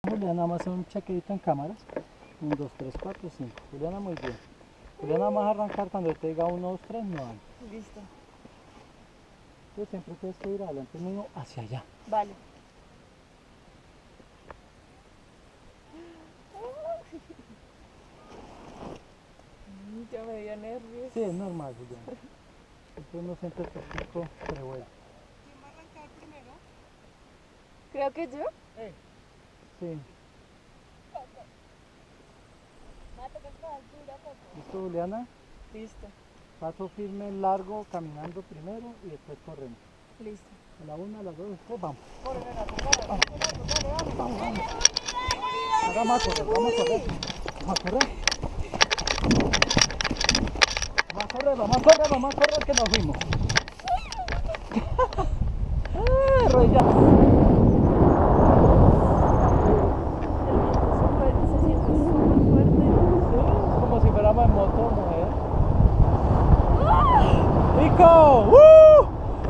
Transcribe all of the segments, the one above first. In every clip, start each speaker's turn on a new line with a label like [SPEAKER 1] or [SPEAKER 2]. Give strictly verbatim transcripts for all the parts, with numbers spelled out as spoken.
[SPEAKER 1] Juliana, vamos a hacer un chequeito en cámaras. uno, dos, tres, cuatro, cinco. Juliana, muy bien. Juliana, vamos a arrancar cuando yo te diga uno, dos, tres, no van.
[SPEAKER 2] Listo.
[SPEAKER 1] Tú siempre tienes que ir adelante mío hacia allá.
[SPEAKER 2] Vale. Ya me dio nervios.
[SPEAKER 1] Sí, es normal, Juliana. Entonces no sientes tu pico, pero bueno.
[SPEAKER 2] ¿Quién va a arrancar primero? Creo que yo.
[SPEAKER 1] Sí. ¿Listo, Juliana?
[SPEAKER 2] Listo.
[SPEAKER 1] Paso firme, largo, caminando primero y después corremos.
[SPEAKER 2] Listo.
[SPEAKER 1] A la una, a las dos, después vamos.
[SPEAKER 2] Corre, Renato, corre.
[SPEAKER 1] Vamos, vamos, vamos. Ahora vamos a correr, vamos a correr. Vamos a correr. Vamos a correr, vamos a correr, vamos a correr que nos fuimos. ¡Ah, rodillas!
[SPEAKER 2] Se siente súper fuerte.
[SPEAKER 1] Sí, es como si fuéramos en moto, mujer. ¡Nico! ¡Uh!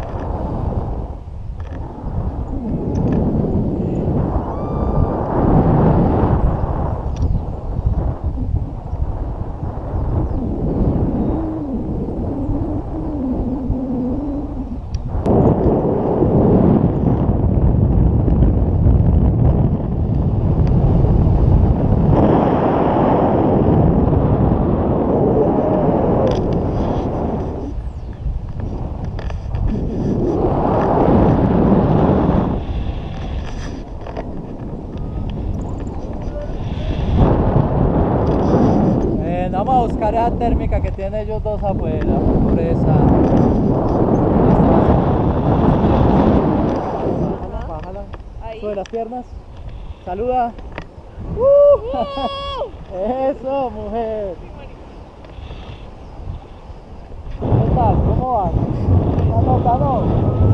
[SPEAKER 1] Vamos a buscar esa térmica que tienen ellos dos afuera, por esa. Bájala, bájala.
[SPEAKER 2] Ahí.
[SPEAKER 1] Sube las piernas. Saluda. ¡Uh! Eso, mujer. ¿Qué tal? ¿Cómo vas? ¿Anotador?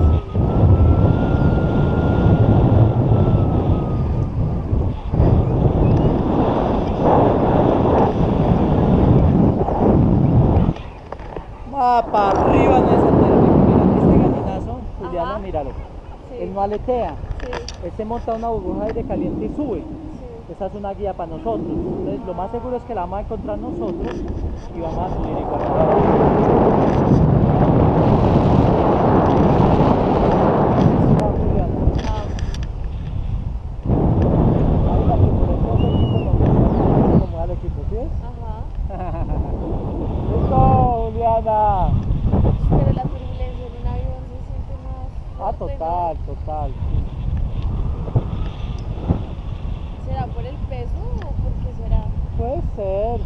[SPEAKER 1] Va para arriba en esa térmica. Mira, este gallinazo, Juliana,
[SPEAKER 2] Ajá.
[SPEAKER 1] míralo.
[SPEAKER 2] Sí.
[SPEAKER 1] Él no aletea.
[SPEAKER 2] Sí.
[SPEAKER 1] Él se monta una burbuja de aire caliente y sube.
[SPEAKER 2] Sí.
[SPEAKER 1] Esa es una guía para nosotros. Entonces, lo más seguro es que la vamos a encontrar nosotros y vamos a subir igual.
[SPEAKER 2] Ajá.
[SPEAKER 1] ¡Listo, Juliana!
[SPEAKER 2] Pero la turbulencia en un avión se siente más
[SPEAKER 1] Ah,
[SPEAKER 2] fuerte,
[SPEAKER 1] total, total.
[SPEAKER 2] ¿no? ¿Será por el peso o por qué será?
[SPEAKER 1] Puede ser.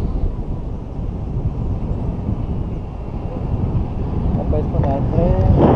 [SPEAKER 1] Puedes poner el tren.